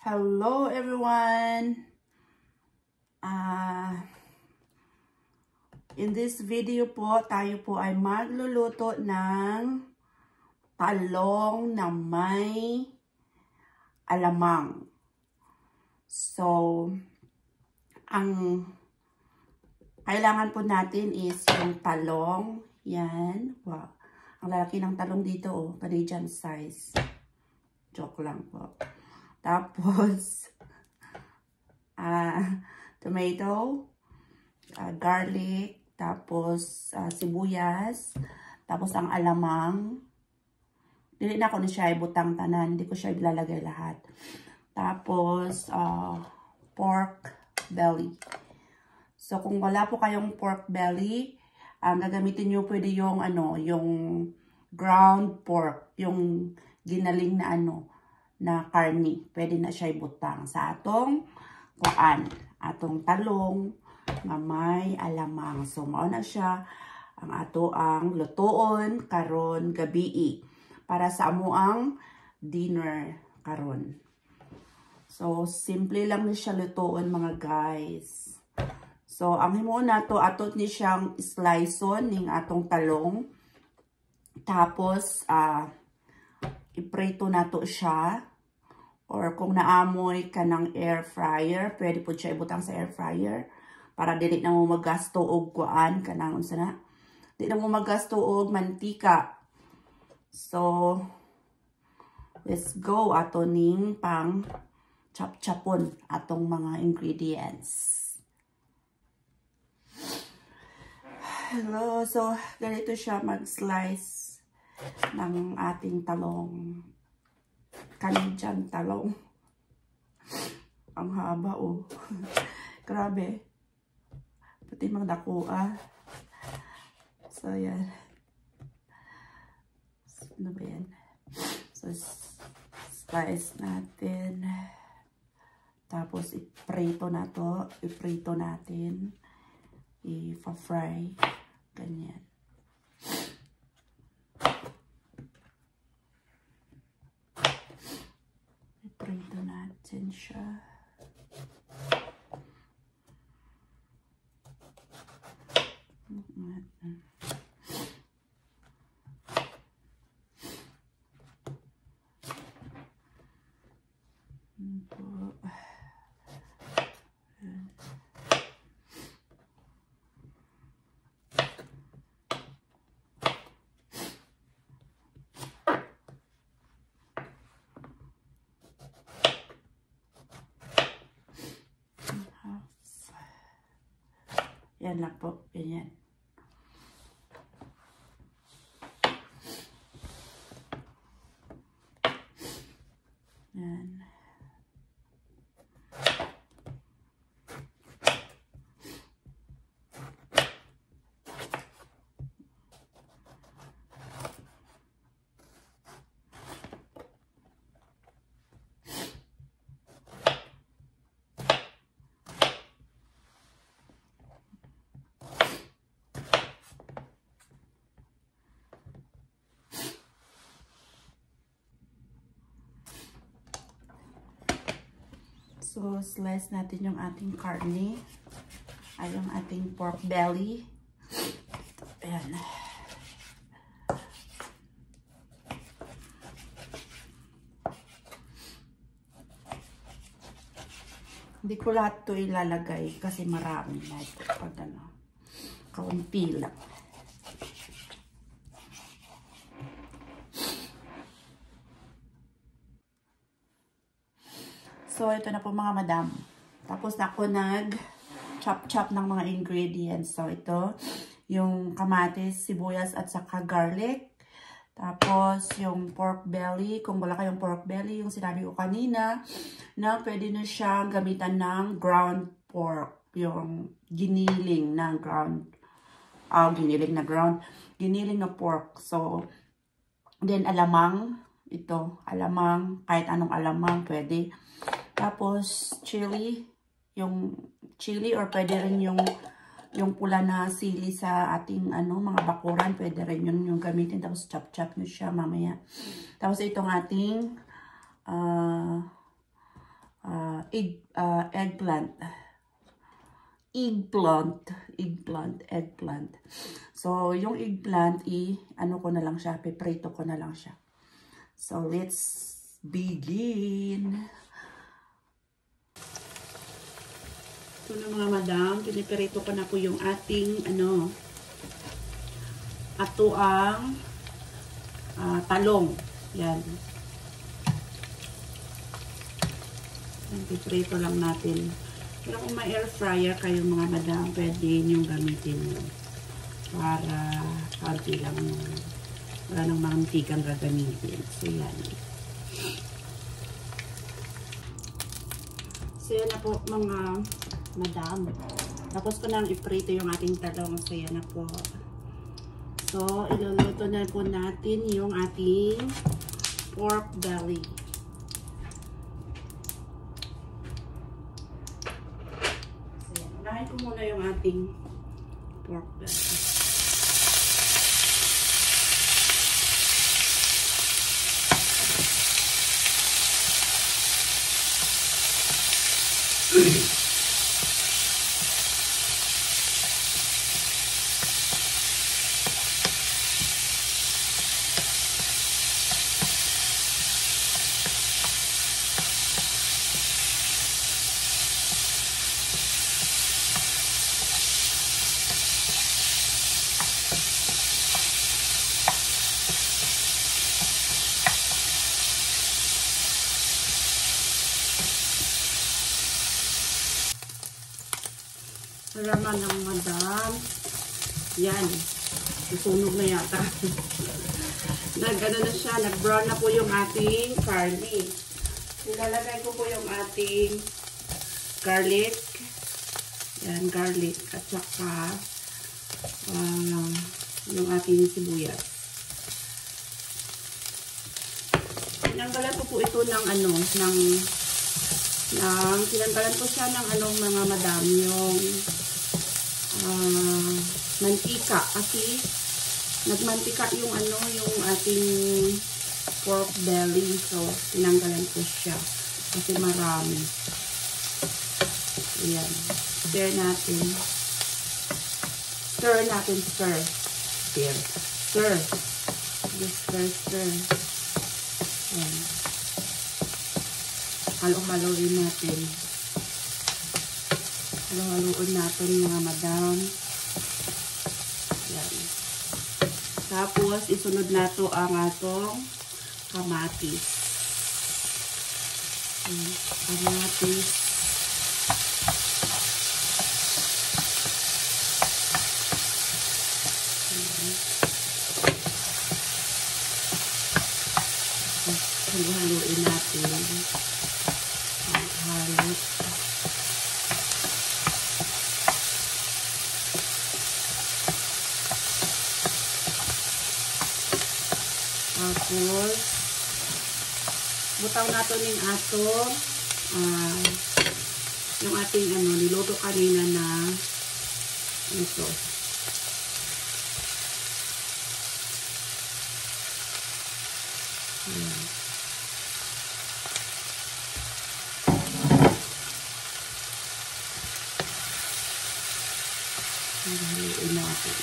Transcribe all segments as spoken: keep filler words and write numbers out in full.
Hello everyone! Uh, in this video po, tayo po ay magluluto ng talong na may alamang. So, ang kailangan po natin is yung talong. Yan. Wow. Ang lalaki ng talong dito, oh. Canadian size. Joke lang po. Tapos, uh, tomato, uh, garlic, tapos uh, sibuyas, tapos ang alamang. Dili na ko na siya ibutang tanan, hindi ko siya ilalagay lahat. Tapos, uh, pork belly. So, kung wala po kayong pork belly, ang um, gagamitin nyo pwede yung, ano, yung ground pork, yung ginaling na ano, na karni. Pwede na siya ibutang sa atong kuan, atong talong na may alamang. So, mao na siya ang ato ang lutoon karon gabi para sa amuang dinner karon. So, simple lang ni siya lutoon mga guys. So, ang himuon nato ato ni siyang sliceon ning atong talong. Tapos, ah, uh, iprito nato siya. Or kung naamoy ka ng air fryer, pwede po siya ibutang sa air fryer. Para dili na mo magasto og kuan kanang unsa na. Dili na mo magasto og mantika. So, let's go ato ning pang chop-chopon atong mga ingredients. Hello, so ganito siya mag-slice ng ating talong. Canadian talong. Ang haba, oh. Grabe. Pati mga dakua. So, yan. Ano ba yan? So, slice natin. Tapos, iprito na to. Iprito natin. I-fry. Ganyan. Iprito natin siya. Yan lang po. Ganyan. Yan. So, slice natin yung ating karne. Ay, yung ating pork belly. Ayan. Hindi ko lahat ito ilalagay kasi marami na ito. Pag ano, kaunti lang. So, ito na po mga madam. Tapos ako nag-chop-chop ng mga ingredients. So, ito, yung kamatis, sibuyas, at saka garlic. Tapos, yung pork belly. Kung wala kayong pork belly, yung sinabi ko kanina, na pwede na siyang gamitan ng ground pork. Yung giniling na ground. Ah, oh, giniling na ground. Giniling na pork. So, then alamang. Ito, alamang. Kahit anong alamang, pwede. Tapos, chili, yung chili or pwede rin yung yung pula na sili sa ating ano mga bakuran, pwede rin yun yung gamitin. Tapos, chop-chop nyo siya mamaya. Tapos, itong ating uh, uh, egg, uh, eggplant. Eggplant. Eggplant. Eggplant. So, yung eggplant, i, ano ko na lang siya, piprito ko na lang siya. So, let's begin. Ito na mga madam, piniprito ko na po yung ating, ano, ato ang uh, talong. Yan. Piprito lang natin. Pero kung may air fryer kayo mga madam, pwede niyong gamitin yun. Para kaunti lang yung wala nang mantikang gagamitin. So yan. So yan na po mga madam. Tapos ko nang iprito yung ating talong. So yan na po. So iluluto na po natin yung ating pork belly. Unahin ko muna yung ating pork belly. Raman ng madam. Yan. Susunog na yata. Nag-ano na siya. Nag-brown na po yung ating garlic. Nilalagay ko po yung ating garlic. Yan, garlic. At saka uh, yung ating sibuyas. Tinanggalan ko po ito ng ano, ng ng tinanggalan ko siya ng anong mga madam, yung Uh, mantika kasi nagmantika yung ano yung ating pork belly, so tinanggalan ko siya kasi marami. Ayan, stir natin stir natin stir stir stir just stir stir ayan, halo-haloin natin. Halo-haloin natin mga madam. Yan. Tapos, isunod na to ang atong kamatis. Yan. Kamatis. Halo-haloin natin. Halo. Tapos, butaw nato ning ato uh, yung ating ano, niluto kanina na ito. Ayan. Haluin natin.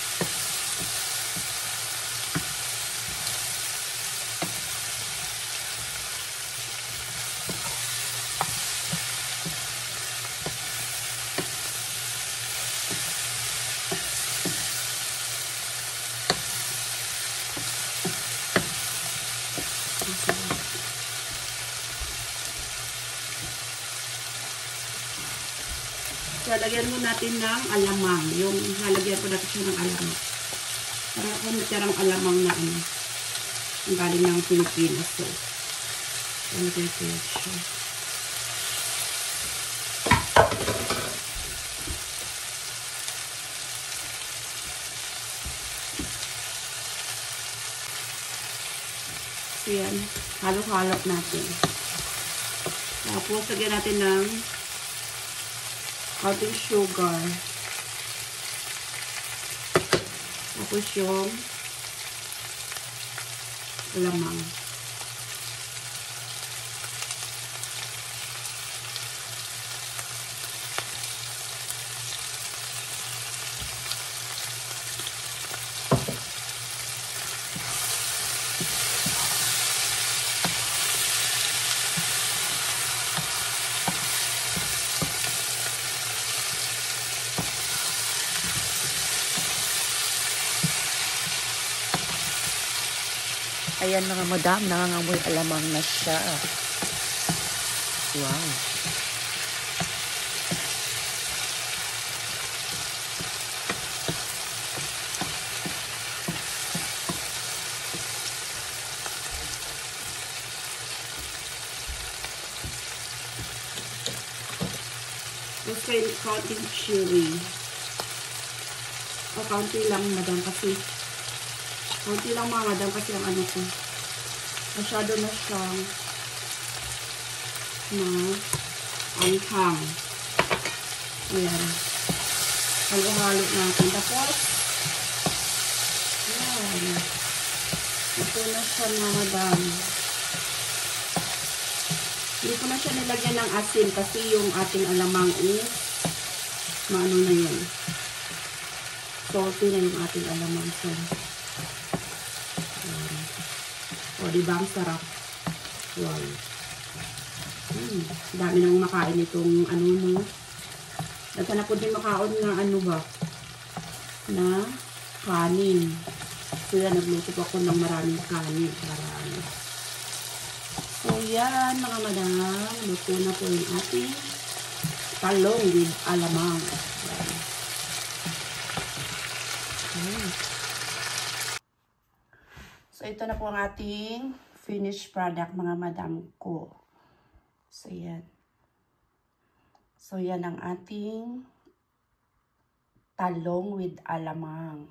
Lalagyan mo natin ng alamang. Yung lalagyan ko natin siya ng alamang. Para ako magkarang alamang na ano. Ang galing ng Pilipinas. So, lalagyan ko siya. So, yan. Halo-halop natin. Tapos, lagyan natin ng ating sugar. Tapos yung alamang. Ayan mga madam, nangangamoy alamang na siya. Wow. Gusto yung counting chili. O, counting lang madam kasi. Counting lang mga madam kasi ang ano ko. Masyado na siyang na anghang. Ayan. Halo-halo natin. Tapos, ayan. Ito na siya mga madam. Hindi ko na siya nilagyan ng asin kasi yung ating alamang is maano na yun. Salty na yung ating alamang. So, um, o, diba ang sarap? Wow. Hmm, dami nang makain itong ano no. Naghanap po din makaon nga ano ba? Na kanin. So yan, nagluto po ako ng maraming kanin para ano. So, yan mga madam, luto na po yung ating talong with alamang. Okay. So, ito na po ang ating finished product mga madam ko. So, yan. So, yan ang ating talong with alamang.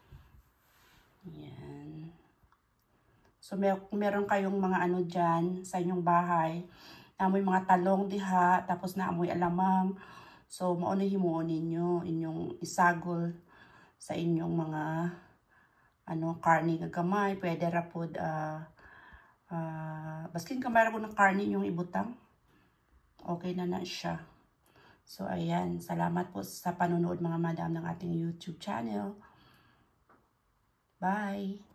Yan. So, mer meron kayong mga ano dyan sa inyong bahay. Naamoy mga talong diha, tapos naamoy alamang. So, mauna himuon ninyo, inyong isagol sa inyong mga ano, karne gagamay. Pwede rapod, uh, uh, baskin kamay rapod ng karne yung ibutang. Okay na na siya. So, ayan. Salamat po sa panonood mga madam ng ating YouTube channel. Bye!